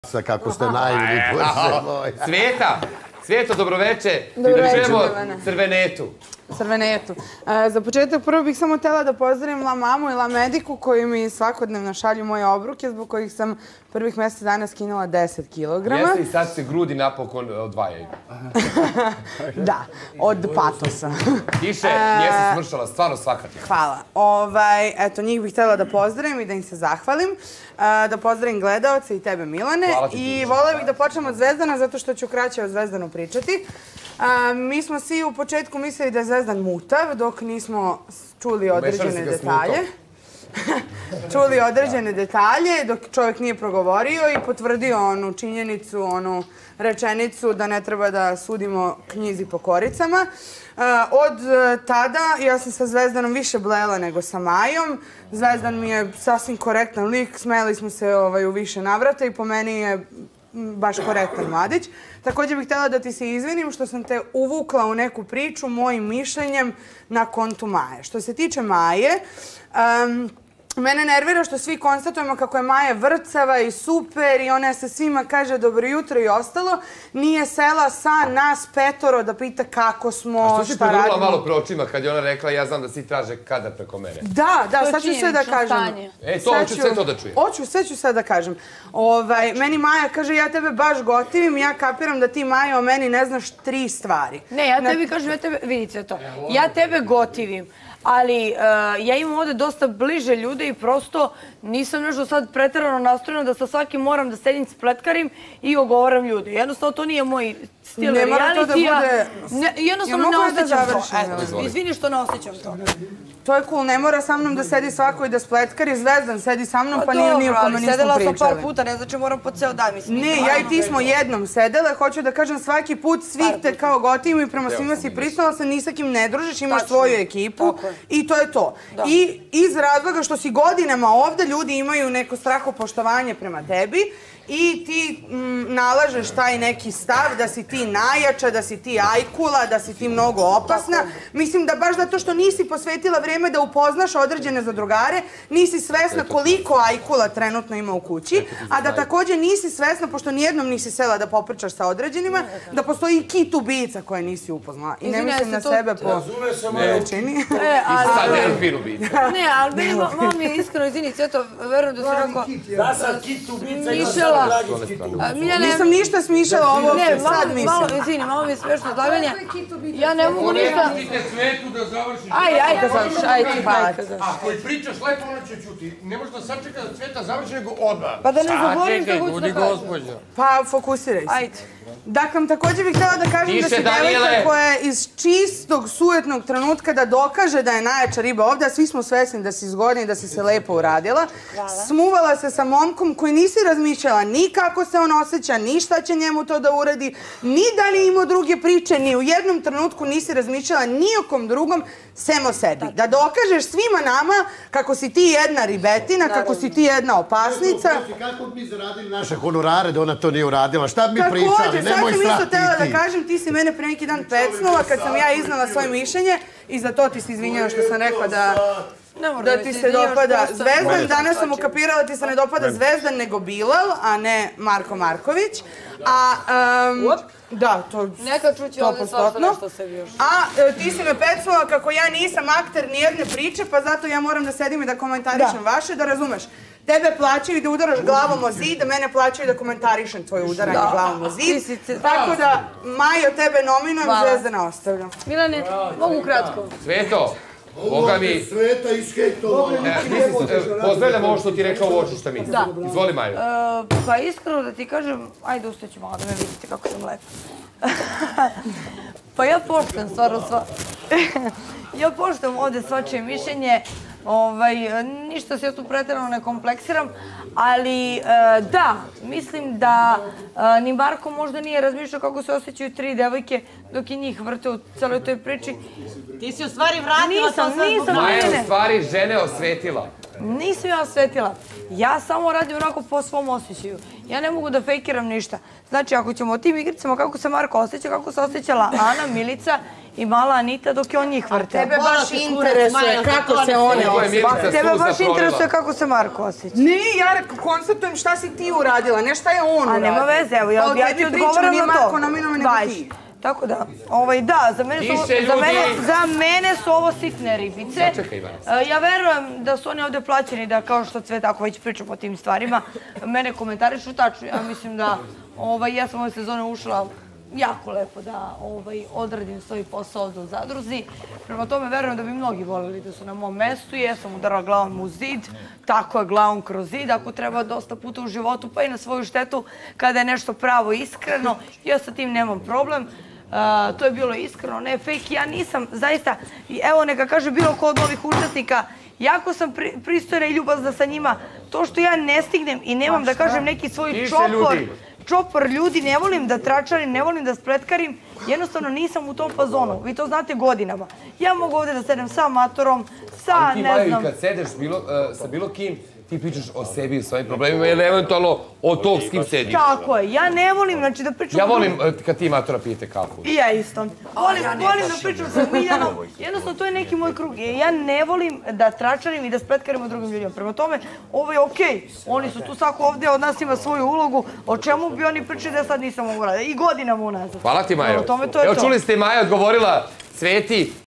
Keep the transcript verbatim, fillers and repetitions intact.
Kako ste naivni, bože moj. Cvijeta, Cvijeto, dobroveče. Pridružujemo Crvenetu. Crvenetu. Za početak prvo bih samo htjela da pozdravim La Mamu i La Mediku koji mi svakodnevno šalju moje obruke zbog kojih sam prvih mjesec dana skinula deset kilograma. Jeste i sad se grudi napokon odvajaju. Da, od patosa. Tiše, nije se smršala, stvarno svaka ti. Hvala. Ovaj, eto, njih bih htjela da pozdravim i da im se zahvalim. Da pozdravim gledalce i tebe, Milane. I voljela bih da počnem od Zvezdana zato što ću kraće o Zvezdanu pričati. Mi smo svi u početku mislili da je Zvezdan mutav dok nismo čuli određene detalje. Čuli određene detalje dok čovjek nije progovorio i potvrdio onu činjenicu, onu rečenicu da ne treba da sudimo knjizi po koricama. Od tada ja sam sa Zvezdanom više blela nego sa Majom. Zvezdan mi je sasvim korektan lik, smeli smo se u više navrata i po meni je baš korektan mladić. Također bih htjela da ti se izvinim što sam te uvukla u neku priču mojim mišljenjem na kontu Maje. Što se tiče Maje, mene nervira što svi konstatujemo kako je Maja vrcava i super i ona se svima kaže dobro jutro i ostalo. Nije sela sa nas petoro da pita kako smo, šta radimo. A što si pogledala malo pre očima kad je ona rekla ja znam da svi traže kada preko mene? Da, da, sad ću sve da kažem. E, to, hoću sve to da čujem. Hoću, sve ću sve da kažem. Meni Maja kaže ja tebe baš gotivim, ja kapiram da ti Maja o meni ne znaš tri stvari. Ne, ja tebi kažem, ja tebe, vidite to, ja tebe gotivim. Ali ja imam ovdje dosta bliže ljude i prosto nisam nešto sad pretjerano nastrojena da sa svakim moram da sedim spletkarim i ogovaram ljude. Jednostavno to nije moj stil realitija. Ne mora to da bude... Jednostavno ne osjećam to. Izvini što ne osjećam to. To je cool, ne mora sa mnom da sedi svako i da spletkari. Zvezdan sedi sa mnom pa nije o kome nismo pričali. Sedela sam par puta, ne znači moram po ceo dan. Ne, ja i ti smo jednom sedele. Hoću da kažem svaki put svih te kao gotivim i prema svima si prisnula se, ni sa kim ne družiš, imaš svoju ekipu i to je to. I iz razloga što si godinama ovde, ljudi imaju neko strahopoštovanje prema tebi i ti nalažeš taj neki stav da si ti najjača, da si ti ajkula, da si ti mnogo opasna. Mislim da baš zato što nisi posvetila vrijeme da upoznaš određene zadrugare, nisi svesna koliko ajkula trenutno ima u kući, a da također nisi svesna, pošto nijednom nisi sela da popričaš sa određenima, da postoji i kit ubica koje nisi upoznala. I ne mislim na sebe po veličini. Ne, ali meni malo mi je iskreno, izvini, Cveto, verujem da si rekao... Da sam kit ubica, nisam ništa smišala, ovo sad mislim. Malo, izvini, malo mi je smiješno izlaganje. Ja ne mogu ništa... Pustite Cvetu da završi. Ajde, ajde, završi, ajde, hvala. Ako je pričaš lepo, ona će čuti. Ne možeš da sačeka da Cveta završi, nego odmah. Pa da ne zaborim što hoću da kažem. Pa fokusiraj se. Ajde. Dakle, također bih htjela da kažem da si devojka koja je iz čistog, sujetnog trenutka da dokaže da je najjača riba ovdje, a svi smo svesni da si zgodna i da si se lepo uradila. Smuvala se sa momkom koji nisi razmišljala ni kako se on osjeća, ni šta će njemu to da uradi, ni da li imao druge priče, ni u jednom trenutku nisi razmišljala ni o kom drugom, sem o sebi. Da dokažeš svima nama kako si ti jedna ribetina, kako si ti jedna opasnica. Kako bi zaradili naše honorare da ona to nije uradila? Šta bi mi pričali? Sad sam isto htjela da kažem, ti si mene pre neki dan pecnula kad sam ja iznala svoje mišljenje i za to ti se izvinjala što sam rekla da... Da ti se dopada Zvezdan, danas sam ukapirala da ti se ne dopada Zvezdan nego Bilal, a ne Marko Marković. A, da, to neka čući ovdje svašta nešto sebi još. A ti si me pecnula kako ja nisam akter nijedne priče, pa zato ja moram da sedim i da komentarišem vaše, da razumeš. Tebe plaćaju da udaraš glavom o zid, da mene plaćaju da komentarišem tvoje udaranje glavom o zid. Tako da, Majo, tebe nominujem, Zvezdana ostavljam. Milane, mogu kratko. Cveto, Boga mi... Sveta ishejtovana. Pozdravljam ovo što ti rekao u oči šta misli. Izvoli, Majo. Pa iskreno da ti kažem, ajde ustaću malo da me vidite kako sam lepa. Pa ja poštujem stvarno sva... Ja poštujem ovdje svačije mišljenje. Ništa se ja tu pretjerano ne kompleksiram, ali da, mislim da ni Marko možda nije razmišljao kako se osjećaju tri devojke dok je njih vrte u celoj toj priči. Ti si u stvari vratila to sve zbog mene. Maja je u stvari žene osvetila. Nisam ja osvetila. Ja samo radim onako po svom osjećaju. Ja ne mogu da fejkiram ništa. Znači, ako ćemo o tim igricama kako se Marko osjeća, kako se osjećala Ana, Milica i mala Anita dok je on njih vrte. Tebe baš interesuje kako se one osjeća. Tebe baš interesuje kako se Marko osjeća. Nije, ja konstatujem šta si ti uradila, ne šta je on uradio. A nema veze, evo, ja ti odgovaram na to. Marko nominovao nego ti. Tako da, ovaj, da, za mene, su, za, mene, za mene su ovo sitne ribice. Ja verujem da su oni ovdje plaćeni, da kao što Cveta, ako već pričamo o tim stvarima, mene komentarišu tačno. Ja mislim da ovaj, ja sam ove sezone ušla jako lepo da ovaj, odradim svoj posao ovdje u zadruzi. Prema tome verujem da bi mnogi voljeli da su na mom mestu. Ja sam udarala glavom u zid, tako je glavom kroz zid. Ako treba dosta puta u životu, pa i na svoju štetu, kada je nešto pravo iskreno, ja sa tim nemam problem. Uh, to je bilo iskreno, ne fake. Ja nisam, zaista, evo neka kaže bilo ko od ovih učesnika, jako sam pri, pristojna i ljubazna sa njima. To što ja ne stignem i nemam da kažem neki svoj čopor, čopor ljudi, ne volim da tračarim, ne volim da spletkarim, jednostavno nisam u tom fazonu. Vi to znate godinama. Ja mogu ovdje da sedem sa amatorom, sa, ali ti, ne Majo, znam... i kad sedeš bilo, uh, sa bilo kim, ti pričaš o sebi i svojim problemima ili eventualno o tog s kim sediš. Tako je, ja ne volim, znači da pričam... Ja volim kad ti matora pijete kafu. I ja isto. Volim, volim da pričam sa Miljanom, jednostavno to je neki moj krug. Ja ne volim da tračarim i da spletkarim o drugim ljudima. Prema tome, ovo je okej. Oni su tu, svako ovdje od nas ima svoju ulogu. O čemu bi oni pričali da sad nisam mogu raditi? I godinama unazad. Hvala ti, Majo. Evo, čuli ste, Maja odgovorila Cveti.